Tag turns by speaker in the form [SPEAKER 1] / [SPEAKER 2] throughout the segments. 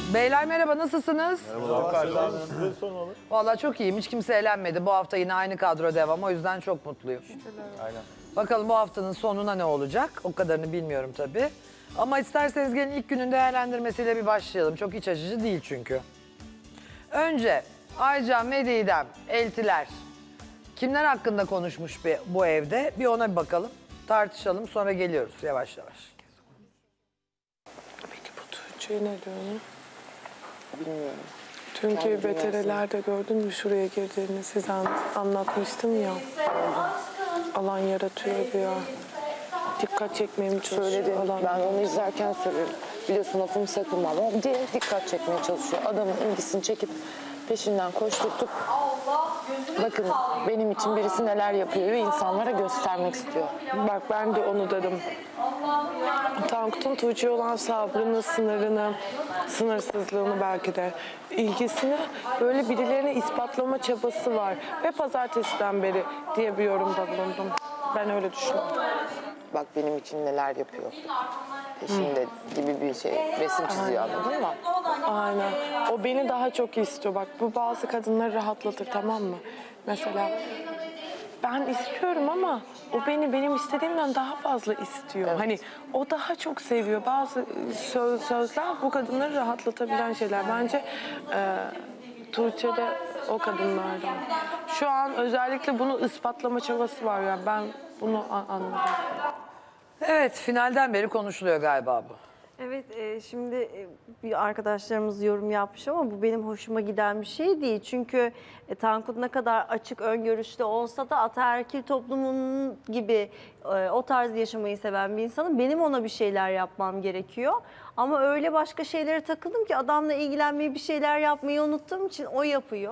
[SPEAKER 1] Beyler merhaba, nasılsınız?
[SPEAKER 2] Merhaba.
[SPEAKER 1] Vallahi çok iyiyim, hiç kimse eğlenmedi. Bu hafta yine aynı kadro devam, o yüzden çok mutluyum.
[SPEAKER 2] Aynen.
[SPEAKER 1] Bakalım bu haftanın sonuna ne olacak? O kadarını bilmiyorum tabii. Ama isterseniz gelin ilk günün değerlendirmesiyle bir başlayalım. Çok iç açıcı değil çünkü. Önce Aycan ve Didem, eltiler. Kimler hakkında konuşmuş bu evde? Bir ona bir bakalım. Tartışalım, sonra geliyoruz yavaş yavaş.
[SPEAKER 3] Peki bu Tuğçe'ye ne diyorsun? Bilmiyorum. Dünkü BTR'lerde gördün mü şuraya girdiğini size anlatmıştım ya. Alan yaratıyor diyor. Dikkat çekmeye mi çalışıyor?
[SPEAKER 4] Söyledim.
[SPEAKER 3] Alan.
[SPEAKER 4] Ben onu izlerken söylüyorum. Biliyorsun lafımı sakınmam ama diye dikkat çekmeye çalışıyor. Adamın ilgisini çekip peşinden koşturtup bakın benim için birisi neler yapıyor ve insanlara göstermek istiyor.
[SPEAKER 3] Bak ben de onu dedim. Tankut'un Tuğçe'ye olan sabrını, sınırını, sınırsızlığını belki de ilgisini böyle birilerine ispatlama çabası var. Ve pazartesiden beri diye bir yorumda bulundum. Ben öyle düşünüyorum.
[SPEAKER 4] Bak benim için neler yapıyor. Peşinde gibi bir şey. Resim çiziyor anladın mı?
[SPEAKER 3] Aynen. O beni daha çok istiyor. Bak bu bazı kadınları rahatlatır, tamam mı? Mesela ben istiyorum ama o beni benim istediğimden daha fazla istiyor.
[SPEAKER 4] Evet.
[SPEAKER 3] Hani o daha çok seviyor. Bazı sözler bu kadınları rahatlatabilen şeyler. Bence Tuğçe de o kadınlardan. Şu an özellikle bunu ispatlama çabası var ya. Ben bunu anladım.
[SPEAKER 1] Evet, finalden beri konuşuluyor galiba bu.
[SPEAKER 5] Evet, şimdi bir arkadaşlarımız yorum yapmış ama bu benim hoşuma giden bir şey değil. Çünkü Tankut ne kadar açık, öngörüşlü olsa da ataerkil toplumun gibi o tarz yaşamayı seven bir insanım. Benim ona bir şeyler yapmam gerekiyor. Ama öyle başka şeylere takıldım ki adamla ilgilenmeyi, bir şeyler yapmayı unuttuğum için o yapıyor.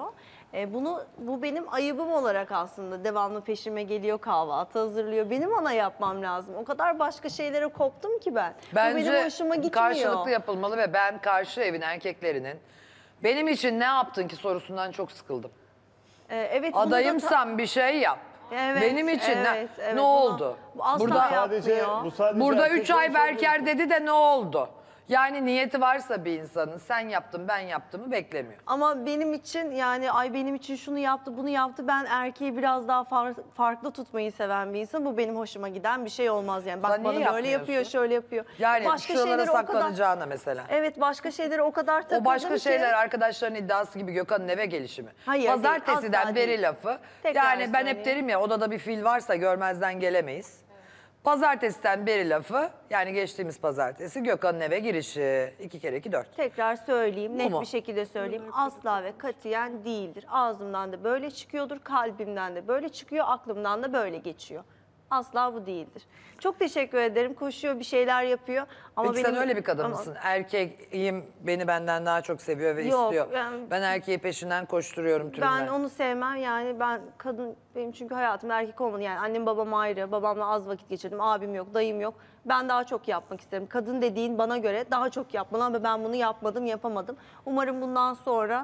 [SPEAKER 5] Bu benim ayıbım olarak aslında devamlı peşime geliyor, kahvaltı hazırlıyor. Benim ona yapmam lazım. O kadar başka şeylere koptum ki ben. Bu benim
[SPEAKER 1] Bence
[SPEAKER 5] hoşuma gitmiyor.
[SPEAKER 1] karşılıklı yapılmalı ve ben karşı evin erkeklerinin benim için ne yaptın ki sorusundan çok sıkıldım.
[SPEAKER 5] Evet, bunu da
[SPEAKER 1] Adayımsan bir şey yap.
[SPEAKER 5] Evet,
[SPEAKER 1] Benim için
[SPEAKER 5] evet,
[SPEAKER 1] ne
[SPEAKER 5] bunu
[SPEAKER 1] oldu?
[SPEAKER 5] bu asla
[SPEAKER 1] Burada
[SPEAKER 5] yapmıyor.
[SPEAKER 1] burada 3 ay Berker dedi de ne oldu? Yani niyeti varsa bir insanın sen yaptın ben yaptımı beklemiyor.
[SPEAKER 5] Ama benim için yani benim için şunu yaptı bunu yaptı, ben erkeği biraz daha farklı tutmayı seven bir insan. Bu benim hoşuma giden bir şey olmaz yani. Bak
[SPEAKER 1] Sen niye
[SPEAKER 5] bana böyle yapıyor,
[SPEAKER 1] yapmıyorsun?
[SPEAKER 5] şöyle yapıyor.
[SPEAKER 1] Yani
[SPEAKER 5] başka
[SPEAKER 1] şuralara
[SPEAKER 5] şeylere o kadar
[SPEAKER 1] saklanacağına mesela.
[SPEAKER 5] Evet, başka şeylere o kadar takıldım
[SPEAKER 1] O başka
[SPEAKER 5] ki.
[SPEAKER 1] şeyler arkadaşların iddiası gibi Gökhan'ın eve gelişi mi?
[SPEAKER 5] Hayır,
[SPEAKER 1] Pazartesiden
[SPEAKER 5] değil, asla
[SPEAKER 1] beri
[SPEAKER 5] değil.
[SPEAKER 1] lafı.
[SPEAKER 5] Tekrar
[SPEAKER 1] Yani ben hep
[SPEAKER 5] söyleyeyim.
[SPEAKER 1] derim ya odada bir fil varsa görmezden gelemeyiz. Pazartesiden beri lafı, yani geçtiğimiz pazartesi Gökhan'ın eve girişi. 2 kere 2 4.
[SPEAKER 5] Tekrar söyleyeyim, net
[SPEAKER 1] mu?
[SPEAKER 5] bir şekilde söyleyeyim. Asla ve katiyen değildir. Ağzımdan da böyle çıkıyordur, kalbimden de böyle çıkıyor, aklımdan da böyle geçiyor. Asla bu değildir. Çok teşekkür ederim. Koşuyor, bir şeyler yapıyor. Ama
[SPEAKER 1] Peki sen öyle bir kadın mısın? Erkeğim beni benden daha çok seviyor ve
[SPEAKER 5] Yok,
[SPEAKER 1] istiyor.
[SPEAKER 5] yani-
[SPEAKER 1] Ben erkeği peşinden koşturuyorum türünden.
[SPEAKER 5] Ben onu sevmem yani, ben kadın, benim çünkü hayatımda erkek olmadı yani, annem babam ayrı, babamla az vakit geçirdim, abim yok, dayım yok, ben daha çok yapmak isterim. Kadın dediğin bana göre daha çok yapmalı ama ben bunu yapmadım, yapamadım. Umarım bundan sonra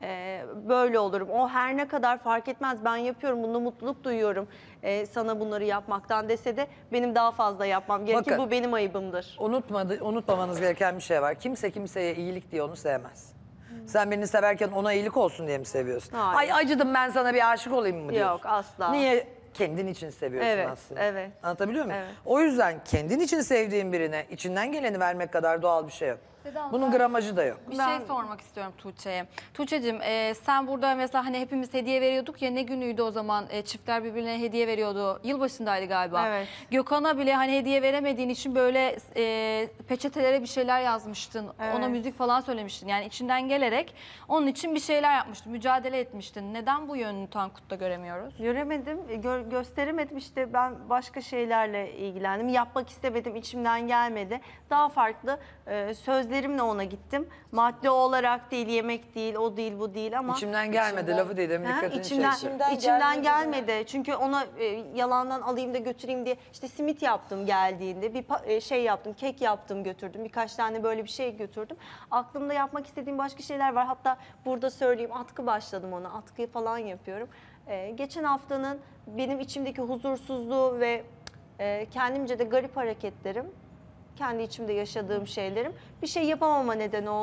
[SPEAKER 5] böyle olurum. O her ne kadar fark etmez, ben yapıyorum, bunda mutluluk duyuyorum, sana bunları yapmaktan dese de benim daha fazla yapmam gerekir.
[SPEAKER 1] Bakın,
[SPEAKER 5] bu benim ayıbımdır.
[SPEAKER 1] Unutmamanız gereken bir şey var. Kimse kimseye iyilik diye onu sevmez. Sen beni severken ona iyilik olsun diye mi seviyorsun?
[SPEAKER 5] Hayır.
[SPEAKER 1] Ay acıdım ben sana bir aşık olayım mı diyorsun?
[SPEAKER 5] Yok, asla.
[SPEAKER 1] Niye? Kendin için seviyorsun
[SPEAKER 5] Evet,
[SPEAKER 1] aslında.
[SPEAKER 5] evet.
[SPEAKER 1] Anlatabiliyor muyum?
[SPEAKER 5] Evet.
[SPEAKER 1] O yüzden kendin için sevdiğin birine içinden geleni vermek kadar doğal bir şey yok. Bunun gramajı da yok.
[SPEAKER 6] Bir şey sormak istiyorum Tuğçe'ye. Tuğçe'cim sen burada mesela hani hepimiz hediye veriyorduk ya, ne günüydü o zaman çiftler birbirine hediye veriyordu. Yılbaşındaydı galiba.
[SPEAKER 5] Evet.
[SPEAKER 6] Gökhan'a bile hani hediye veremediğin için böyle peçetelere bir şeyler yazmıştın.
[SPEAKER 5] Evet.
[SPEAKER 6] Ona müzik falan söylemiştin. Yani içinden gelerek onun için bir şeyler yapmıştın. Mücadele etmiştin. Neden bu yönünü Tankut'ta göremiyoruz?
[SPEAKER 5] Göremedim, gösteremedim, işte ben başka şeylerle ilgilendim. Yapmak istemedim, içimden gelmedi. Daha farklı sözlerimle ona gittim. Madde olarak değil, yemek değil, o değil, bu değil ama...
[SPEAKER 1] İçimden gelmedi lafı dedim dikkatini
[SPEAKER 5] İçimden gelmedi. Çünkü ona yalandan alayım da götüreyim diye işte simit yaptım geldiğinde, bir şey yaptım, kek yaptım götürdüm. Birkaç tane böyle bir şey götürdüm. Aklımda yapmak istediğim başka şeyler var. Hatta burada söyleyeyim, atkı başladım ona. Atkıyı falan yapıyorum. Geçen haftanın benim içimdeki huzursuzluğu ve kendimce de garip hareketlerim, kendi içimde yaşadığım şeylerim bir şey yapamama neden oldu.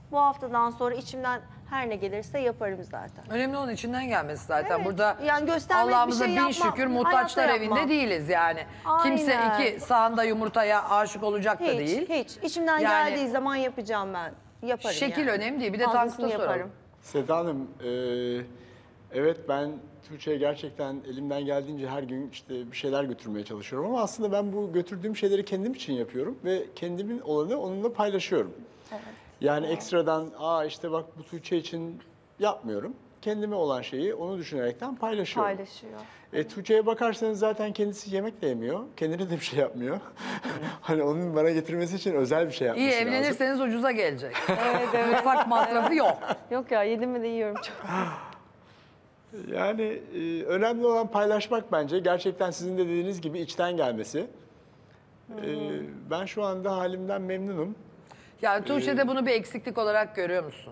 [SPEAKER 5] Bu haftadan sonra içimden her ne gelirse yaparım zaten.
[SPEAKER 1] Önemli olan içinden gelmesi zaten.
[SPEAKER 5] Evet,
[SPEAKER 1] Burada
[SPEAKER 5] yani göstermelik bir
[SPEAKER 1] Allah'ımıza
[SPEAKER 5] şey
[SPEAKER 1] bin
[SPEAKER 5] yapmam.
[SPEAKER 1] şükür muhtaçlar
[SPEAKER 5] Hayatta
[SPEAKER 1] evinde
[SPEAKER 5] yapmam.
[SPEAKER 1] değiliz yani. Kimse
[SPEAKER 5] Aynen.
[SPEAKER 1] 2 sağında yumurtaya aşık olacak da değil.
[SPEAKER 5] Hiç. İçimden
[SPEAKER 1] Yani
[SPEAKER 5] geldiği zaman yapacağım ben. Yaparım
[SPEAKER 1] şekil
[SPEAKER 5] yani.
[SPEAKER 1] önemli değil. Bir de
[SPEAKER 5] Fazlasını
[SPEAKER 1] Tankut'a soralım.
[SPEAKER 5] yaparım.
[SPEAKER 2] Seda Hanım, evet ben Tuğçe'ye gerçekten elimden geldiğince her gün işte bir şeyler götürmeye çalışıyorum ama aslında ben bu götürdüğüm şeyleri kendim için yapıyorum ve kendimin olanı onunla paylaşıyorum. Yani ekstradan işte bak bu Tuğçe için yapmıyorum. Kendime olan şeyi onu düşünerekten paylaşıyorum.
[SPEAKER 5] Paylaşıyor.
[SPEAKER 2] Tuğçe'ye bakarsanız zaten kendisi yemek de yemiyor. Kendine de bir şey yapmıyor. Hani onun bana getirmesi için özel bir şey yapması
[SPEAKER 1] İyi
[SPEAKER 2] lazım.
[SPEAKER 1] evlenirseniz ucuza gelecek. Mutfak masrafı yok.
[SPEAKER 5] Yok ya yedim mi de yiyorum çok.
[SPEAKER 2] Yani önemli olan paylaşmak bence. Gerçekten sizin de dediğiniz gibi içten gelmesi. Ben şu anda halimden memnunum.
[SPEAKER 1] Yani Tuğçe'de bunu bir eksiklik olarak görüyor musun?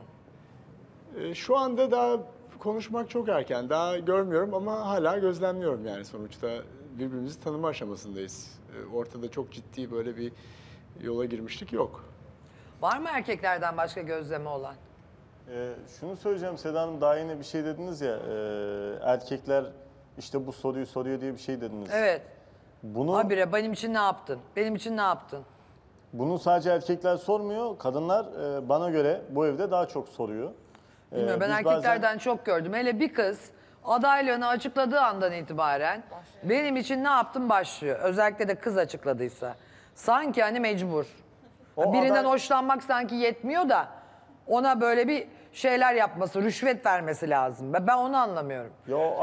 [SPEAKER 2] Şu anda daha konuşmak çok erken. Daha görmüyorum ama hala gözlemliyorum yani sonuçta birbirimizi tanıma aşamasındayız. Ortada çok ciddi böyle bir yola girmişlik yok.
[SPEAKER 1] Var mı erkeklerden başka gözleme olan?
[SPEAKER 7] Şunu söyleyeceğim Seda Hanım, daha yine bir şey dediniz ya, erkekler işte bu soruyu soruyor diye bir şey dediniz.
[SPEAKER 1] Evet.
[SPEAKER 7] Bunu,
[SPEAKER 1] Habire benim için ne yaptın? Benim için ne yaptın?
[SPEAKER 7] bunu sadece erkekler sormuyor, kadınlar bana göre bu evde daha çok soruyor.
[SPEAKER 1] Bilmiyorum ben
[SPEAKER 7] Biz
[SPEAKER 1] erkeklerden çok gördüm. Hele bir kız adaylığını açıkladığı andan itibaren benim için ne yaptın başlıyor. Özellikle de kız açıkladıysa. Sanki hani mecbur.
[SPEAKER 7] O
[SPEAKER 1] Birinden
[SPEAKER 7] aday-
[SPEAKER 1] hoşlanmak sanki yetmiyor da ona böyle bir şeyler yapması, rüşvet vermesi lazım. Ben onu anlamıyorum.
[SPEAKER 7] Yo,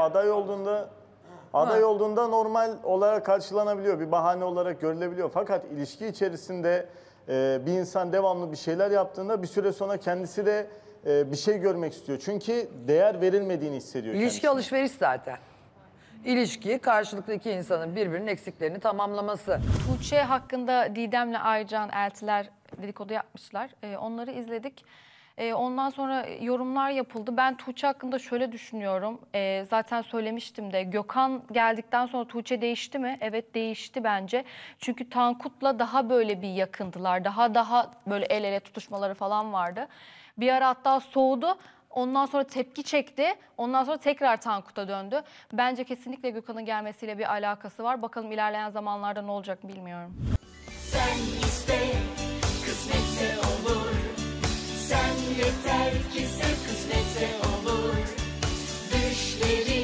[SPEAKER 7] aday olduğunda normal olarak karşılanabiliyor, bir bahane olarak görülebiliyor. Fakat ilişki içerisinde bir insan devamlı bir şeyler yaptığında bir süre sonra kendisi de bir şey görmek istiyor. Çünkü değer verilmediğini hissediyor
[SPEAKER 1] İlişki
[SPEAKER 7] kendisine.
[SPEAKER 1] alışveriş zaten. İlişki karşılıklı iki insanın birbirinin eksiklerini tamamlaması.
[SPEAKER 6] Tuğçe hakkında Didem'le Aycan eltiler dedikodu yapmışlar. Onları izledik. Ondan sonra yorumlar yapıldı. Ben Tuğçe hakkında şöyle düşünüyorum. Zaten söylemiştim de Gökhan geldikten sonra Tuğçe değişti mi? Evet değişti bence. Çünkü Tankut'la daha böyle bir yakındılar. Daha böyle el ele tutuşmaları falan vardı. Bir ara hatta soğudu. Ondan sonra tepki çekti. Ondan sonra tekrar Tankut'a döndü. Bence kesinlikle Gökhan'ın gelmesiyle bir alakası var. Bakalım ilerleyen zamanlarda ne olacak bilmiyorum.
[SPEAKER 8] Sen iste, kısmetse olur. Sen yeter ki sev, kısmetse olur. Düşleri